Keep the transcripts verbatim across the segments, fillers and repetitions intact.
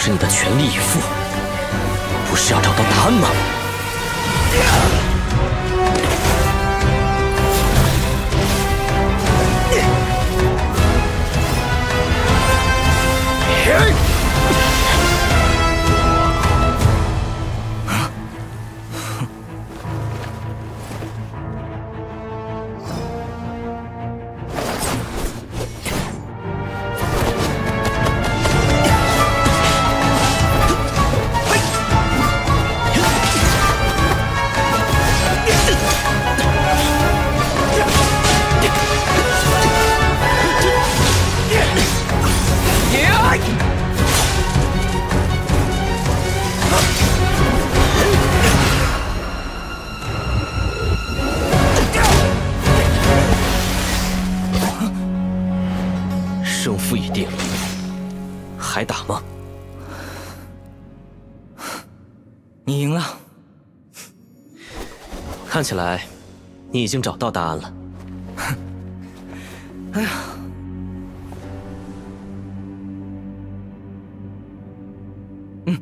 是你的全力以赴，不是要找到答案吗？胜负已定，还打吗？ 你赢了。 看起来你已经找到答案了。 哎呀，嗯，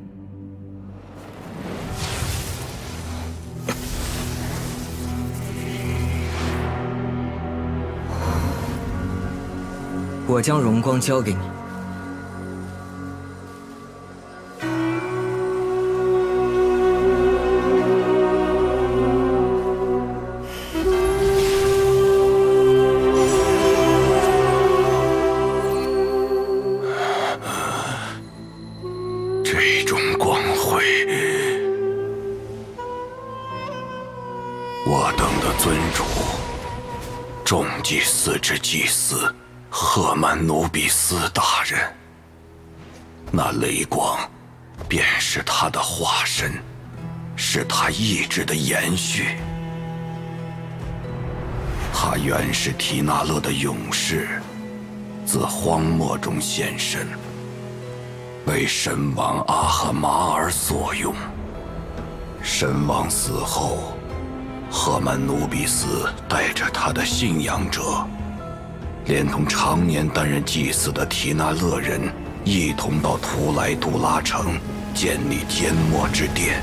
我将荣光交给你。 这种光辉，我等的尊主，众祭司之祭司赫曼努比斯大人，那雷光便是他的化身，是他意志的延续。他原是提纳勒的勇士，自荒漠中现身，为神王阿赫马尔所用。神王死后，赫曼努比斯带着他的信仰者，连同常年担任祭祀的提纳勒人，一同到图莱杜拉城建立缄默之殿。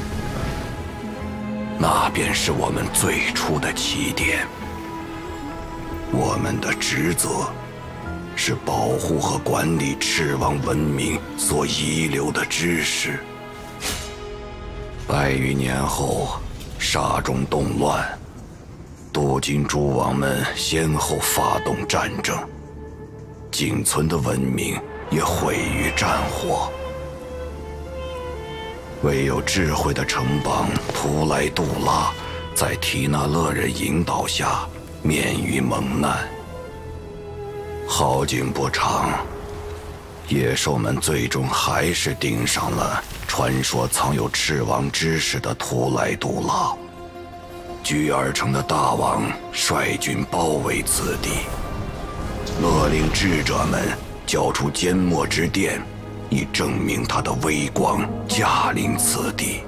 那便是我们最初的起点。我们的职责是保护和管理赤王文明所遗留的知识。百余年后，沙中动乱，镀金诸王们先后发动战争，仅存的文明也毁于战火。唯有智慧的城邦图莱杜拉，在提纳勒人引导下免于蒙难。好景不长，野兽们最终还是盯上了传说藏有赤王知识的图莱杜拉。居尔城的大王率军包围此地，勒令智者们交出缄默之殿，以证明他的威光驾临此地。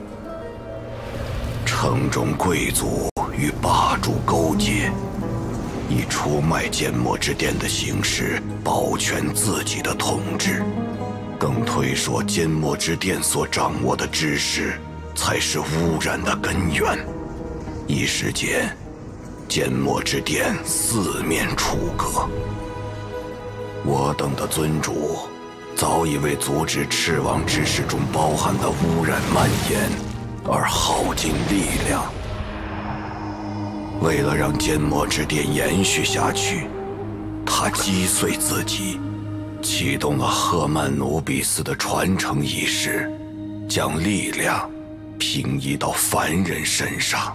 城中贵族与霸主勾结，以出卖缄默之殿的形式保全自己的统治，更推说缄默之殿所掌握的知识才是污染的根源。一时间，缄默之殿四面楚歌。我等的尊主早已为阻止赤王知识中包含的污染蔓延而耗尽力量。为了让缄默之殿延续下去，他击碎自己，启动了赫曼努比斯的传承仪式，将力量平移到凡人身上。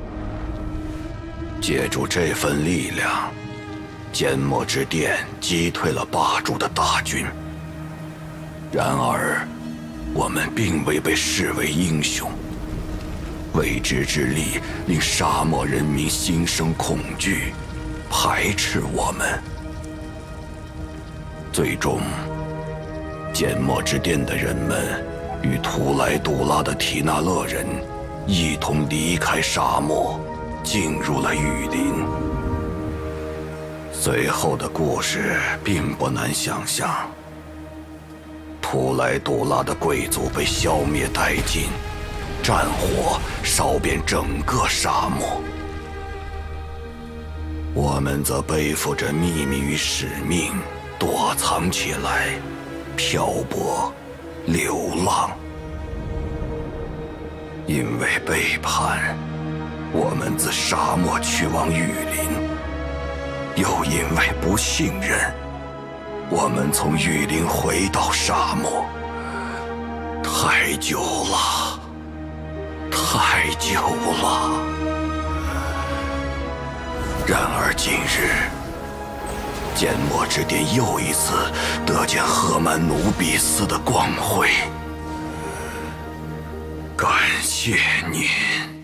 借助这份力量，缄默之殿击退了霸主的大军。然而，我们并未被视为英雄。未知之力令沙漠人民心生恐惧，排斥我们。最终，缄默之殿的人们与图莱杜拉的提纳勒人一同离开沙漠，进入了雨林。随后的故事并不难想象。 图莱杜拉的贵族被消灭殆尽，战火烧遍整个沙漠。我们则背负着秘密与使命，躲藏起来，漂泊、流浪。因为背叛，我们自沙漠去往雨林；又因为不信任，我们从雨林回到沙漠。太久了，太久了。然而今日，缄默之巅又一次得见赫曼努比斯的光辉。感谢您。